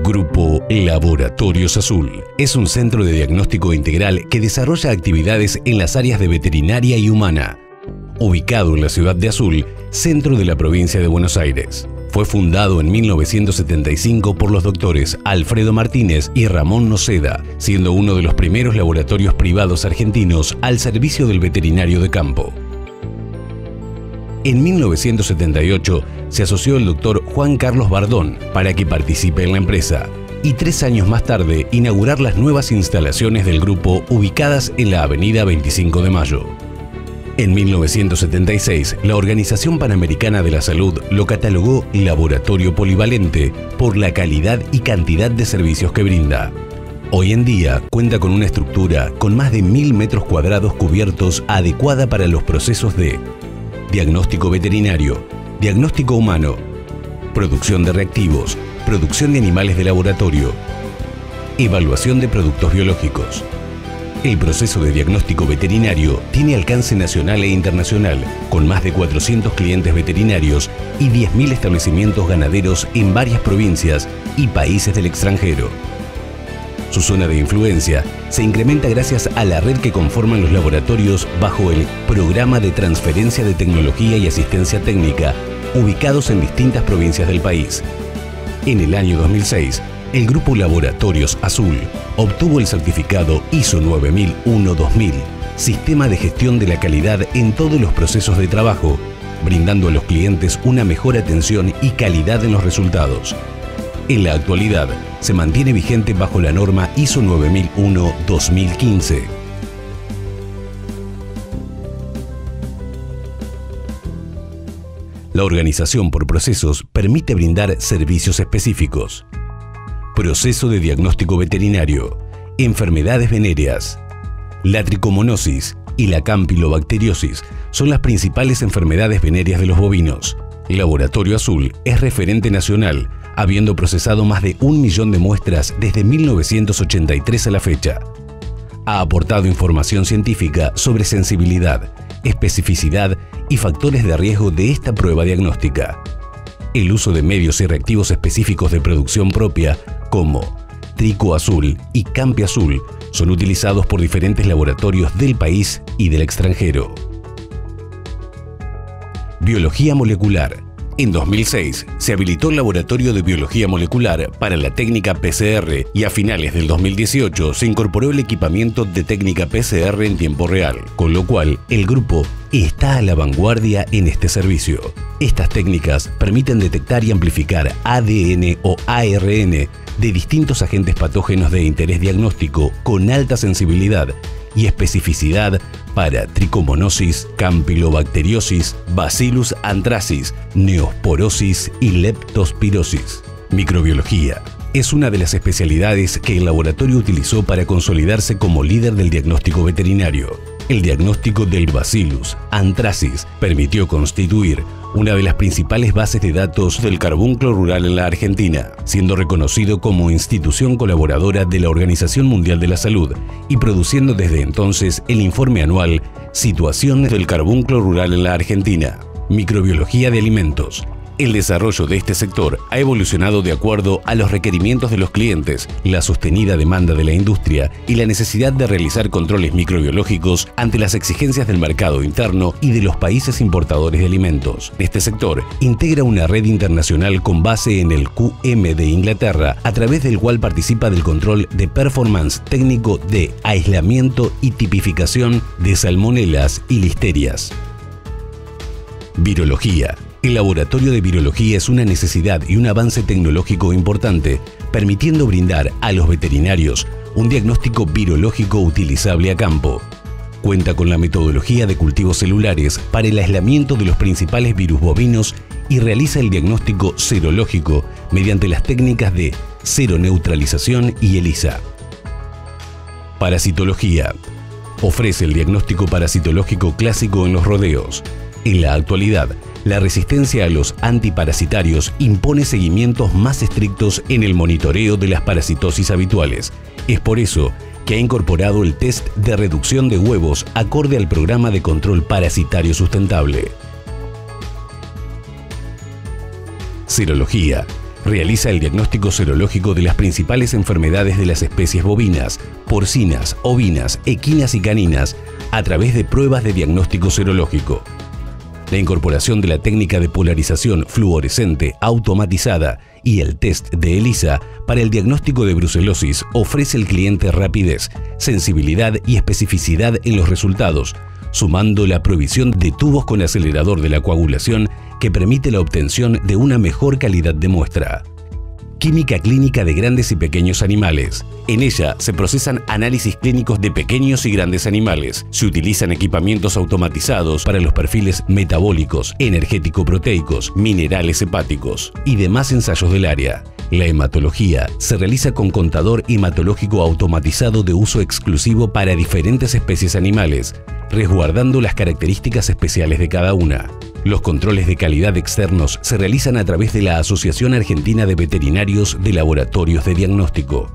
Grupo Laboratorios Azul es un centro de diagnóstico integral que desarrolla actividades en las áreas de veterinaria y humana. Ubicado en la ciudad de Azul, centro de la provincia de Buenos Aires. Fue fundado en 1975 por los doctores Alfredo Martínez y Ramón Noceda, siendo uno de los primeros laboratorios privados argentinos al servicio del veterinario de campo. En 1978 se asoció el doctor Juan Carlos Bardón para que participe en la empresa y 3 años más tarde inaugurar las nuevas instalaciones del grupo ubicadas en la avenida 25 de Mayo. En 1976, la Organización Panamericana de la Salud lo catalogó laboratorio polivalente por la calidad y cantidad de servicios que brinda. Hoy en día cuenta con una estructura con más de 1000 metros cuadrados cubiertos adecuada para los procesos de diagnóstico veterinario, diagnóstico humano, producción de reactivos, producción de animales de laboratorio, evaluación de productos biológicos. El proceso de diagnóstico veterinario tiene alcance nacional e internacional, con más de 400 clientes veterinarios y 10.000 establecimientos ganaderos en varias provincias y países del extranjero. Su zona de influencia se incrementa gracias a la red que conforman los laboratorios bajo el Programa de Transferencia de Tecnología y Asistencia Técnica, ubicados en distintas provincias del país. En el año 2006, el Grupo Laboratorios Azul obtuvo el certificado ISO 9001-2000, Sistema de Gestión de la Calidad en todos los procesos de trabajo, brindando a los clientes una mejor atención y calidad en los resultados. En la actualidad, se mantiene vigente bajo la norma ISO 9001-2015. La organización por procesos permite brindar servicios específicos. Proceso de diagnóstico veterinario, enfermedades venéreas. La tricomonosis y la campylobacteriosis son las principales enfermedades venéreas de los bovinos. Laboratorio Azul es referente nacional, habiendo procesado más de 1 millón de muestras desde 1983 a la fecha. Ha aportado información científica sobre sensibilidad, especificidad y factores de riesgo de esta prueba diagnóstica. El uso de medios y reactivos específicos de producción propia, como Trico Azul y Campi Azul, son utilizados por diferentes laboratorios del país y del extranjero. Biología molecular. En 2006 se habilitó el Laboratorio de Biología Molecular para la técnica PCR y a finales del 2018 se incorporó el equipamiento de técnica PCR en tiempo real, con lo cual el grupo está a la vanguardia en este servicio. Estas técnicas permiten detectar y amplificar ADN o ARN de distintos agentes patógenos de interés diagnóstico con alta sensibilidad y especificidad para tricomonosis, campylobacteriosis, Bacillus anthracis, neosporosis y leptospirosis. Microbiología es una de las especialidades que el laboratorio utilizó para consolidarse como líder del diagnóstico veterinario. El diagnóstico del Bacillus anthracis permitió constituir una de las principales bases de datos del carbúnculo rural en la Argentina, siendo reconocido como institución colaboradora de la Organización Mundial de la Salud y produciendo desde entonces el informe anual Situación del carbúnculo rural en la Argentina. Microbiología de alimentos. El desarrollo de este sector ha evolucionado de acuerdo a los requerimientos de los clientes, la sostenida demanda de la industria y la necesidad de realizar controles microbiológicos ante las exigencias del mercado interno y de los países importadores de alimentos. Este sector integra una red internacional con base en el QM de Inglaterra, a través del cual participa del control de performance técnico de aislamiento y tipificación de salmonelas y listerias. Virología. El laboratorio de virología es una necesidad y un avance tecnológico importante, permitiendo brindar a los veterinarios un diagnóstico virológico utilizable a campo. Cuenta con la metodología de cultivos celulares para el aislamiento de los principales virus bovinos y realiza el diagnóstico serológico mediante las técnicas de seroneutralización y ELISA. Parasitología. Ofrece el diagnóstico parasitológico clásico en los rodeos. En la actualidad, la resistencia a los antiparasitarios impone seguimientos más estrictos en el monitoreo de las parasitosis habituales. Es por eso que ha incorporado el test de reducción de huevos acorde al programa de control parasitario sustentable. Serología. Realiza el diagnóstico serológico de las principales enfermedades de las especies bovinas, porcinas, ovinas, equinas y caninas a través de pruebas de diagnóstico serológico. La incorporación de la técnica de polarización fluorescente automatizada y el test de ELISA para el diagnóstico de brucelosis ofrece al cliente rapidez, sensibilidad y especificidad en los resultados, sumando la provisión de tubos con acelerador de la coagulación que permite la obtención de una mejor calidad de muestra. Química clínica de grandes y pequeños animales. En ella se procesan análisis clínicos de pequeños y grandes animales. Se utilizan equipamientos automatizados para los perfiles metabólicos, energético-proteicos, minerales hepáticos y demás ensayos del área. La hematología se realiza con contador hematológico automatizado de uso exclusivo para diferentes especies animales, resguardando las características especiales de cada una. Los controles de calidad externos se realizan a través de la Asociación Argentina de Veterinarios de Laboratorios de Diagnóstico.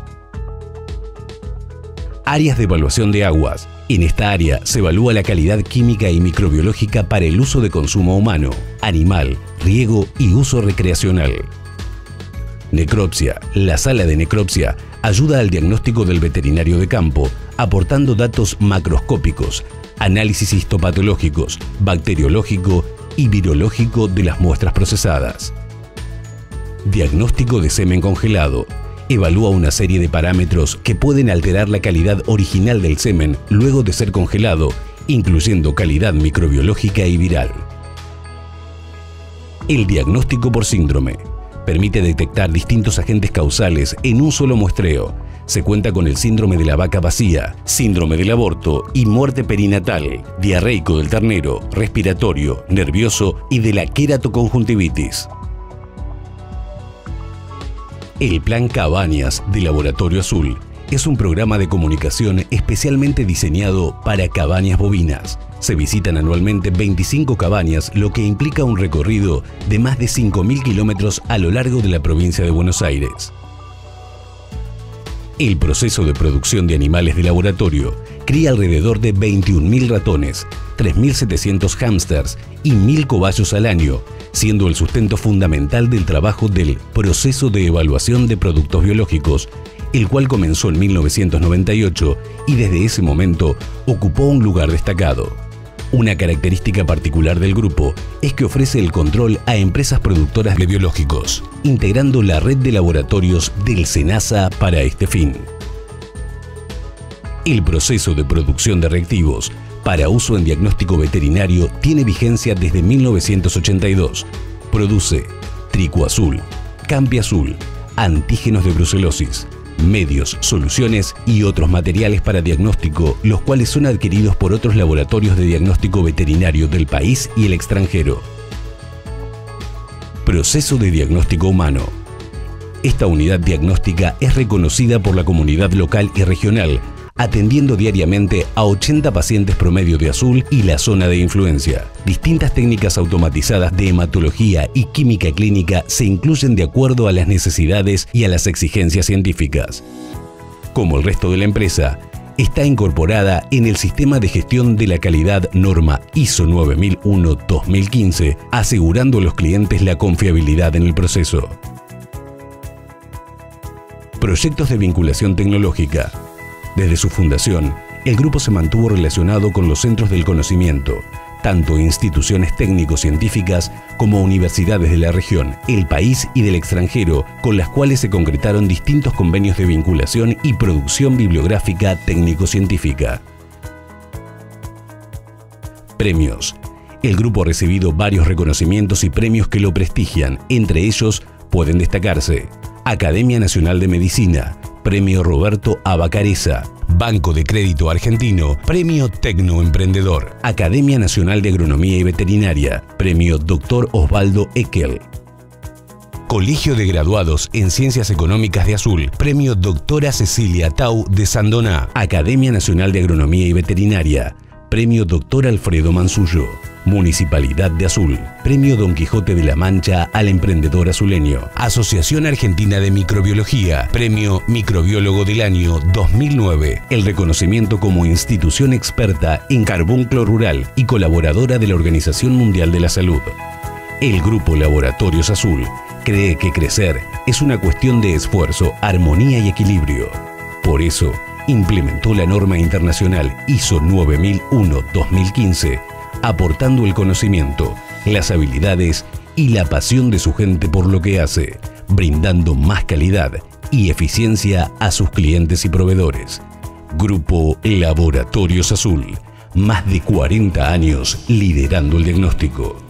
Áreas de evaluación de aguas. En esta área se evalúa la calidad química y microbiológica para el uso de consumo humano, animal, riego y uso recreacional. Necropsia. La sala de necropsia ayuda al diagnóstico del veterinario de campo, aportando datos macroscópicos, análisis histopatológicos, bacteriológico y virológico de las muestras procesadas. Diagnóstico de semen congelado. Evalúa una serie de parámetros que pueden alterar la calidad original del semen luego de ser congelado, incluyendo calidad microbiológica y viral. El diagnóstico por síndrome. Permite detectar distintos agentes causales en un solo muestreo. Se cuenta con el síndrome de la vaca vacía, síndrome del aborto y muerte perinatal, diarreico del ternero, respiratorio, nervioso y de la queratoconjuntivitis. El Plan Cabañas de Laboratorio Azul es un programa de comunicación especialmente diseñado para cabañas bovinas. Se visitan anualmente 25 cabañas, lo que implica un recorrido de más de 5.000 kilómetros a lo largo de la provincia de Buenos Aires. El proceso de producción de animales de laboratorio cría alrededor de 21.000 ratones, 3.700 hámsters y 1.000 cobayos al año, siendo el sustento fundamental del trabajo del proceso de evaluación de productos biológicos, el cual comenzó en 1998 y desde ese momento ocupó un lugar destacado. Una característica particular del grupo es que ofrece el control a empresas productoras de biológicos, integrando la red de laboratorios del SENASA para este fin. El proceso de producción de reactivos para uso en diagnóstico veterinario tiene vigencia desde 1982. Produce tricoazul, campiazul, antígenos de brucelosis, medios, soluciones y otros materiales para diagnóstico, los cuales son adquiridos por otros laboratorios de diagnóstico veterinario del país y el extranjero. Proceso de diagnóstico humano. Esta unidad diagnóstica es reconocida por la comunidad local y regional, atendiendo diariamente a 80 pacientes promedio de Azul y la zona de influencia. Distintas técnicas automatizadas de hematología y química clínica se incluyen de acuerdo a las necesidades y a las exigencias científicas. Como el resto de la empresa, está incorporada en el sistema de gestión de la calidad norma ISO 9001-2015, asegurando a los clientes la confiabilidad en el proceso. Proyectos de vinculación tecnológica. Desde su fundación, el grupo se mantuvo relacionado con los centros del conocimiento, tanto instituciones técnico-científicas como universidades de la región, el país y del extranjero, con las cuales se concretaron distintos convenios de vinculación y producción bibliográfica técnico-científica. Premios. El grupo ha recibido varios reconocimientos y premios que lo prestigian, entre ellos pueden destacarse Academia Nacional de Medicina, Premio Roberto Abacareza, Banco de Crédito Argentino, Premio Tecnoemprendedor, Academia Nacional de Agronomía y Veterinaria, Premio Dr. Osvaldo Eckel. Colegio de Graduados en Ciencias Económicas de Azul, Premio Doctora Cecilia Tau de Sandoná, Academia Nacional de Agronomía y Veterinaria, Premio Dr. Alfredo Mansullo. Municipalidad de Azul, Premio Don Quijote de la Mancha al Emprendedor Azuleño. Asociación Argentina de Microbiología, Premio Microbiólogo del Año 2009. El reconocimiento como institución experta en carbunclo rural y colaboradora de la Organización Mundial de la Salud. El Grupo Laboratorios Azul cree que crecer es una cuestión de esfuerzo, armonía y equilibrio. Por eso, implementó la norma internacional ISO 9001-2015, aportando el conocimiento, las habilidades y la pasión de su gente por lo que hace, brindando más calidad y eficiencia a sus clientes y proveedores. Grupo Laboratorios Azul, más de 40 años liderando el diagnóstico.